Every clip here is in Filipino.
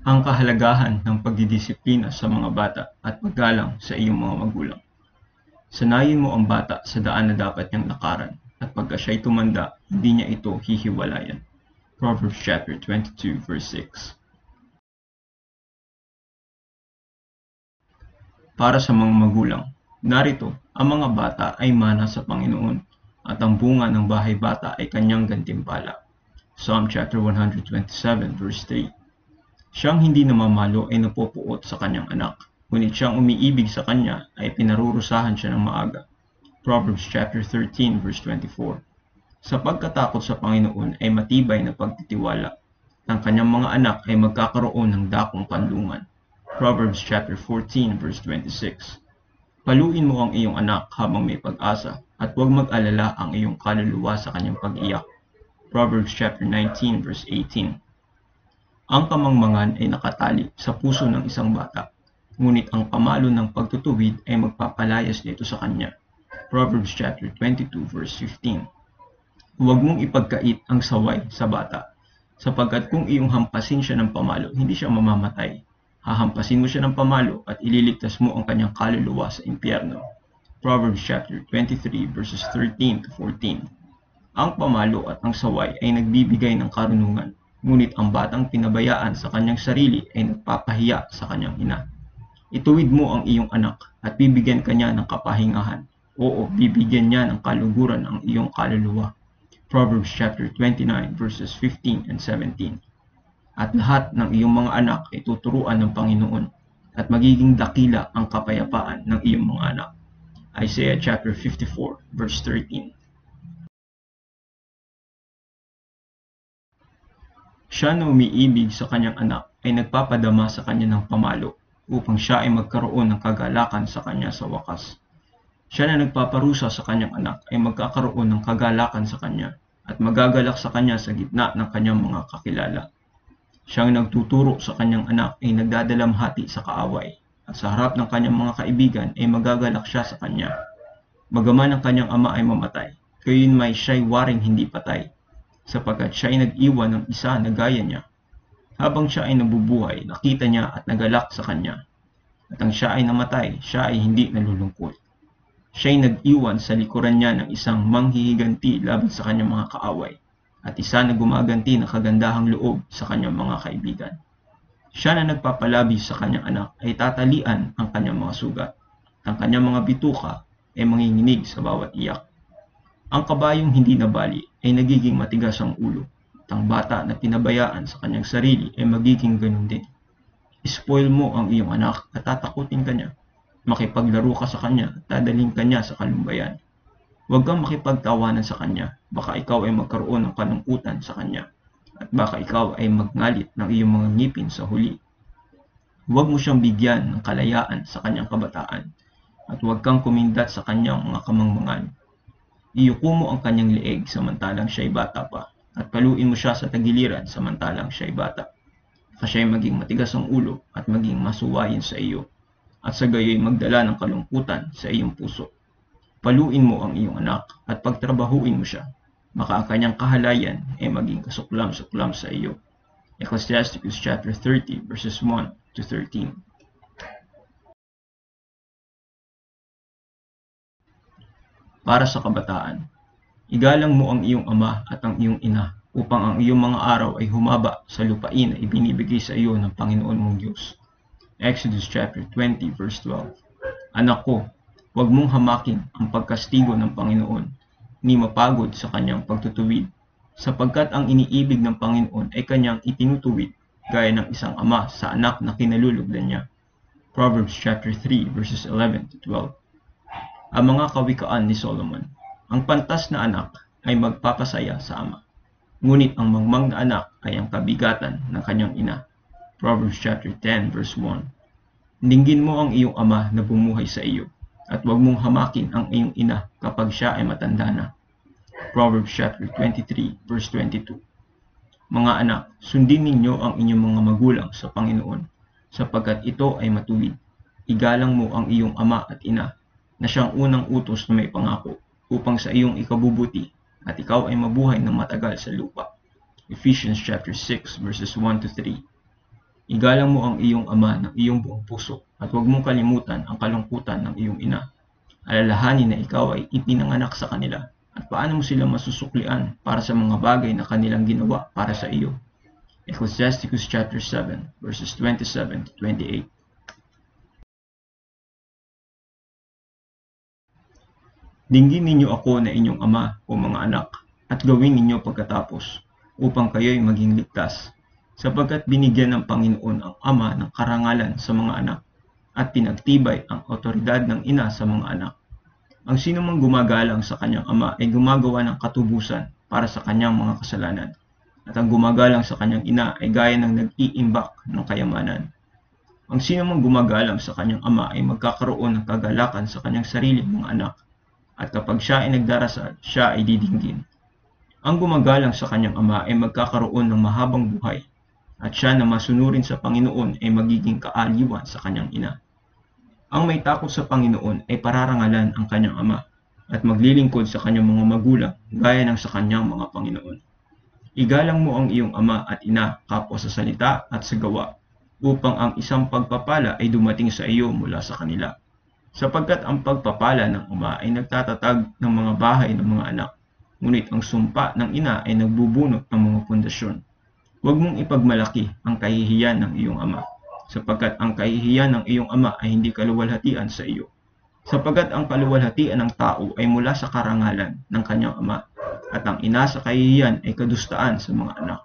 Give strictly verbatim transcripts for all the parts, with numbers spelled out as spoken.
Ang kahalagahan ng pagdidisiplina sa mga bata at paggalang sa iyong mga magulang. Sanayin mo ang bata sa daan na dapat niyang lakaran, at pagka siya'y tumanda, hindi niya ito hihiwalayan. Proverbs chapter twenty-two verse six. Para sa mga magulang, narito, ang mga bata ay mana sa Panginoon, at ang bunga ng bahay bata ay kanyang gantimpala. Psalm chapter one twenty-seven verse three. Siyang hindi namamalo ay napupuot sa kanyang anak, ngunit siyang umiibig sa kanya ay pinarurusahan siya ng maaga. Proverbs chapter thirteen verse twenty-four. Sa pagkatakot sa Panginoon ay matibay na pagtitiwala. Ang kanyang mga anak ay magkakaroon ng dakong kanlungan. Proverbs chapter fourteen verse twenty-six. Paluin mo ang iyong anak habang may pag-asa, at huwag mag-alala ang iyong kaluluwa sa kanyang pag-iyak. Proverbs chapter nineteen verse eighteen. Ang kamangmangan ay nakatali sa puso ng isang bata, ngunit ang pamalo ng pagtutuwid ay magpapalayas nito sa kanya. Proverbs chapter twenty-two verse fifteen. Huwag mong ipagkait ang saway sa bata, sapagkat kung iyong hampasin siya ng pamalo, hindi siya mamamatay. Hahampasin mo siya ng pamalo at ililigtas mo ang kanyang kaluluwa sa impyerno. Proverbs chapter twenty-three verses thirteen to fourteen. Ang pamalo at ang saway ay nagbibigay ng karunungan, ngunit ang batang pinabayaan sa kanyang sarili ay nagpapahiya sa kanyang ina. Ituwid mo ang iyong anak at bibigyan kanya ng kapahingahan. Oo, bibigyan niya ng kaluguran ang iyong kaluluwa. Proverbs chapter twenty-nine verses fifteen and seventeen. At lahat ng iyong mga anak ay tuturuan ng Panginoon, at magiging dakila ang kapayapaan ng iyong mga anak. Isaiah chapter fifty-four verse thirteen. Siya na umiibig sa kanyang anak ay nagpapadama sa kanya ng pamalo, upang siya ay magkaroon ng kagalakan sa kanya sa wakas. Siya na nagpaparusa sa kanyang anak ay magkakaroon ng kagalakan sa kanya, at magagalak sa kanya sa gitna ng kanyang mga kakilala. Siyang nagtuturo sa kanyang anak ay nagdadalamhati sa kaaway, at sa harap ng kanyang mga kaibigan ay magagalak siya sa kanya. Bagaman ang kanyang ama ay mamatay, gayon may siya'y waring hindi patay, sapagkat siya ay nag-iwan ng isa na gaya niya. Habang siya ay nabubuhay, nakita niya at nagalak sa kanya. At ang siya ay namatay, siya ay hindi nalulungkot. Siya ay nag-iwan sa likuran niya ng isang manghihiganti laban sa kanyang mga kaaway, at isa na gumaganti ng kagandahang loob sa kanyang mga kaibigan. Siya na nagpapalabi sa kanyang anak ay tatalian ang kanyang mga sugat. Ang kanyang mga bituka ay manginginig sa bawat iyak. Ang kabayong hindi nabali ay nagiging matigas ang ulo, at ang bata na pinabayaan sa kanyang sarili ay magiging ganun din. Ispoil mo ang iyong anak at tatakutin kanya. Makipaglaro ka sa kanya at dadaling kanya sa kalumbayan. Huwag kang makipagtawanan sa kanya, baka ikaw ay magkaroon ng kalungkutan sa kanya, at baka ikaw ay magngalit ng iyong mga ngipin sa huli. Huwag mo siyang bigyan ng kalayaan sa kanyang kabataan, at huwag kang kumindat sa kanyang mga kamangmangan. Iyuko mo ang kanyang leeg samantalang siya'y bata pa, at paluin mo siya sa tagiliran samantalang siya'y bata. Kasi siya'y maging matigas ang ulo at maging masuwayin sa iyo, at sa gayo'y magdala ng kalungkutan sa iyong puso. Paluin mo ang iyong anak at pagtrabahuin mo siya, baka ang kanyang kahalayan ay maging kasuklam-suklam sa iyo. Ecclesiasticus chapter thirty verses one to thirteen. Para sa kabataan, igalang mo ang iyong ama at ang iyong ina, upang ang iyong mga araw ay humaba sa lupain na ibinibigay sa iyo ng Panginoon mong Diyos. Exodus chapter twenty verse twelve. Anak ko, huwag mong hamakin ang pagkastigo ng Panginoon, ni mapagod sa kanyang pagtutuwid, sapagkat ang iniibig ng Panginoon ay kanyang itinutuwid, gaya ng isang ama sa anak na kinalulugdan niya. Proverbs chapter three verses eleven to twelve. Ang mga kawikaan ni Solomon. Ang pantas na anak ay magpapasaya sa ama, ngunit ang mangmang na anak ay ang kabigatan ng kanyang ina. Proverbs chapter ten verse one. Dinggin mo ang iyong ama na bumuhay sa iyo, at huwag mong hamakin ang iyong ina kapag siya ay matanda na. Proverbs chapter twenty-three verse twenty-two. Mga anak, sundin ninyo ang inyong mga magulang sa Panginoon, sapagkat ito ay matuwid. Igalang mo ang iyong ama at ina, na siyang unang utos na may pangako, upang sa iyong ikabubuti, at ikaw ay mabuhay ng matagal sa lupa. Ephesians chapter six verses one to three. Igalang mo ang iyong ama ng iyong buong puso at huwag mong kalimutan ang kalungkutan ng iyong ina. Alalahanin na ikaw ay ipinanganak sa kanila at paano mo sila masusuklian para sa mga bagay na kanilang ginawa para sa iyo. Ecclesiasticus chapter seven, verses twenty-seven to twenty-eight. Dinggin ninyo ako na inyong ama o mga anak, at gawin ninyo pagkatapos, upang kayo'y maging ligtas, sapagkat binigyan ng Panginoon ang ama ng karangalan sa mga anak, at pinagtibay ang otoridad ng ina sa mga anak. Ang sino mang gumagalang sa kanyang ama ay gumagawa ng katubusan para sa kanyang mga kasalanan, at ang gumagalang sa kanyang ina ay gaya ng nag-iimbak ng kayamanan. Ang sino mang gumagalang sa kanyang ama ay magkakaroon ng kagalakan sa kanyang sariling mga anak, at kapag siya ay nagdarasal, siya ay didinggin. Ang gumagalang sa kanyang ama ay magkakaroon ng mahabang buhay, at siya na masunurin sa Panginoon ay magiging kaaliwan sa kanyang ina. Ang may takot sa Panginoon ay pararangalan ang kanyang ama, at maglilingkod sa kanyang mga magulang gaya ng sa kanyang mga Panginoon. Igalang mo ang iyong ama at ina kapwa sa salita at sa gawa, upang ang isang pagpapala ay dumating sa iyo mula sa kanila. Sapagkat ang pagpapala ng ama ay nagtatatag ng mga bahay ng mga anak, ngunit ang sumpa ng ina ay nagbubunot ng mga pundasyon. Huwag mong ipagmalaki ang kahihiyan ng iyong ama, sapagkat ang kahihiyan ng iyong ama ay hindi kaluwalhatian sa iyo. Sapagkat ang kaluwalhatian ng tao ay mula sa karangalan ng kanyang ama, at ang ina sa kahihiyan ay kadustaan sa mga anak.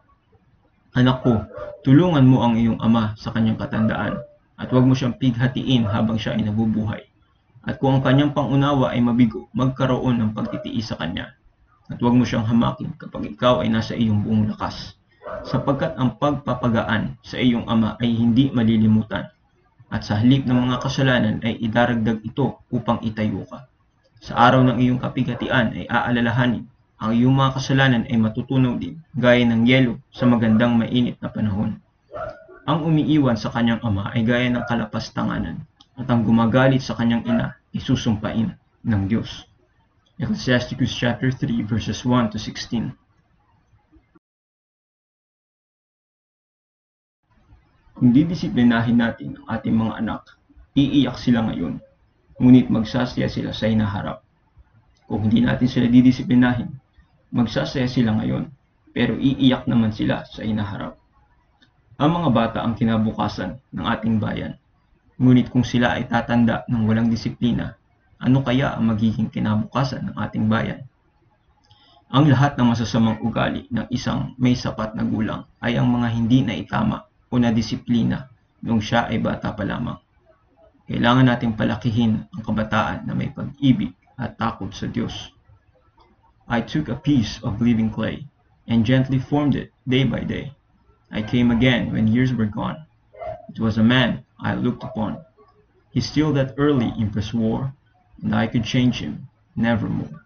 Anak ko, tulungan mo ang iyong ama sa kanyang katandaan, at huwag mo siyang pighatiin habang siya ay nabubuhay. At kung ang kanyang pangunawa ay mabigo, magkaroon ng pagtitiis sa kanya. At huwag mo siyang hamakin kapag ikaw ay nasa iyong buong lakas, sapagkat ang pagpapagaan sa iyong ama ay hindi malilimutan, at sa halip ng mga kasalanan ay idaragdag ito upang itayo ka. Sa araw ng iyong kapighatian ay aalalahanin, ang iyong mga kasalanan ay matutunaw din, gaya ng yelo sa magandang mainit na panahon. Ang umiiwan sa kanyang ama ay gaya ng kalapastanganan, at ang gumagalit sa kanyang ina ay susumpain ng Diyos. Ecclesiasticus chapter three, verses one to sixteen. Kung didisiplinahin natin ang ating mga anak, iiyak sila ngayon, ngunit magsasaya sila sa hinaharap. Kung hindi natin sila didisiplinahin, magsasaya sila ngayon, pero iiyak naman sila sa hinaharap. Ang mga bata ang kinabukasan ng ating bayan, ngunit kung sila ay tatanda ng walang disiplina, ano kaya ang magiging kinabukasan ng ating bayan? Ang lahat ng masasamang ugali ng isang may sapat na gulang ay ang mga hindi naitama o nadisiplina noong siya ay bata pa lamang. Kailangan nating palakihin ang kabataan na may pag-ibig at takot sa Diyos. I took a piece of living clay and gently formed it day by day. I came again when years were gone. It was a man I looked upon. He still that early impress wore, and I could change him nevermore.